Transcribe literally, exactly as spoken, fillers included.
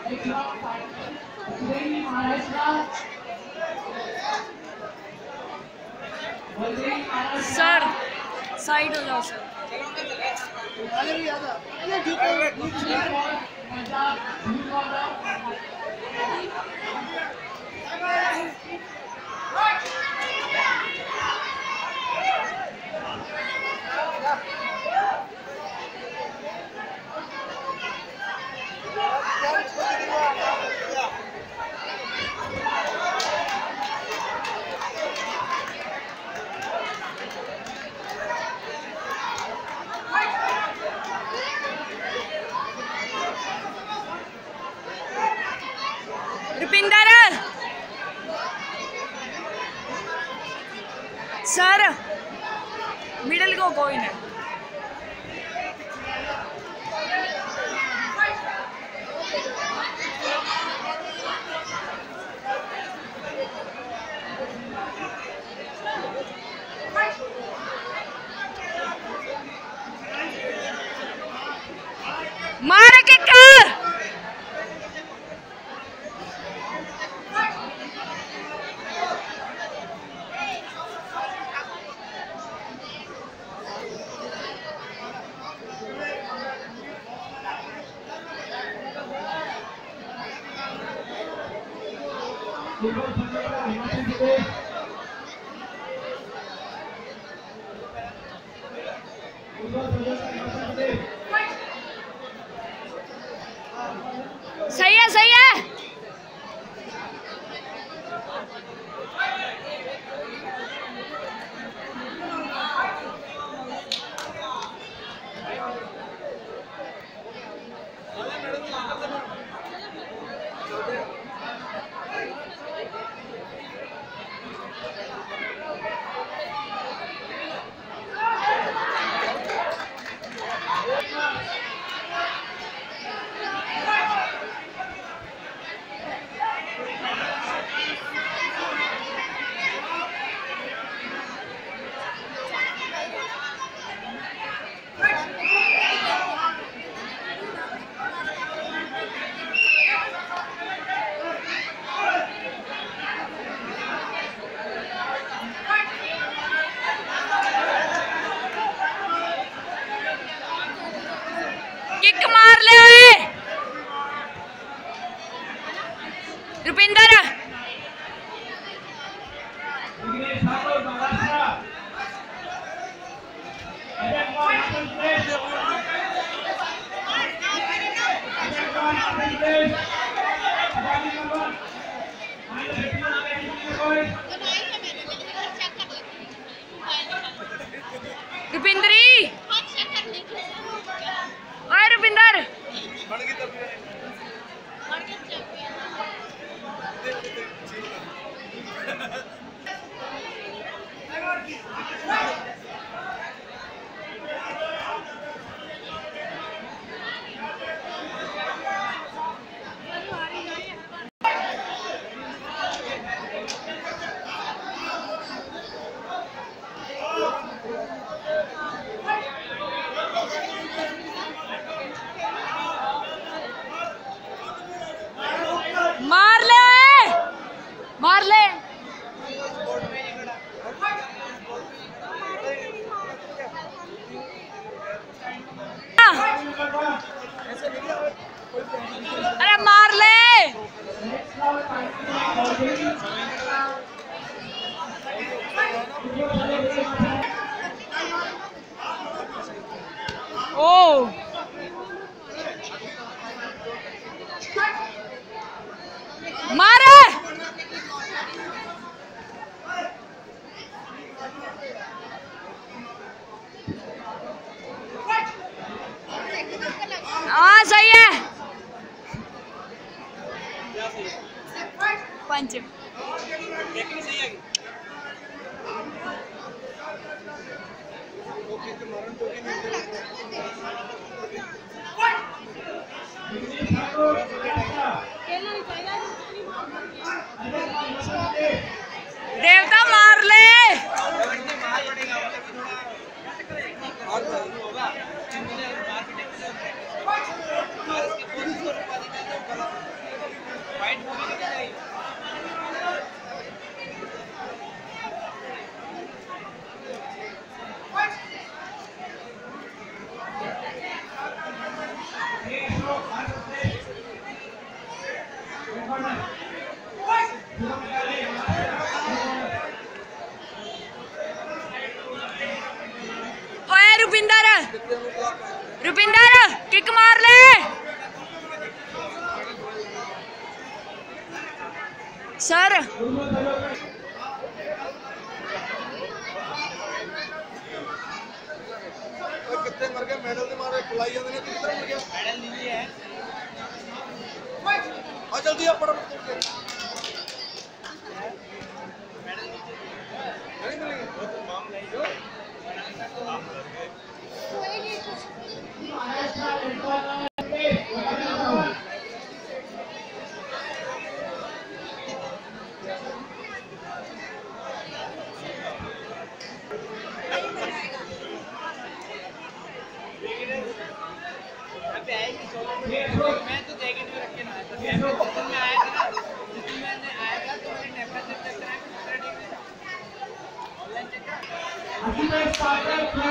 Sir side हो जाओ sir. Rupinder sir middle को कोई नहीं। मार के कर सही है सही है। किक मार ले रुपिंदर। रुपिंदरी ओए रुपिंदर मार ले मार ले। अरे मार ले। ओ मारे हाँ सही है। पंच देवता मार ले। सर कितने मर गए मेडल नहीं मारे बुलाई जाते हैं कितना मर गया मेडल नहीं है आ जल्दी आप फटाफट मेडल नहीं मिलेंगे मामला है मैं तो जैकेट में रख के ना आया था मैं जितने में आया था ना जितने मैंने आया था तो मैंने नेपका चेक कराया ऑनलाइन चेक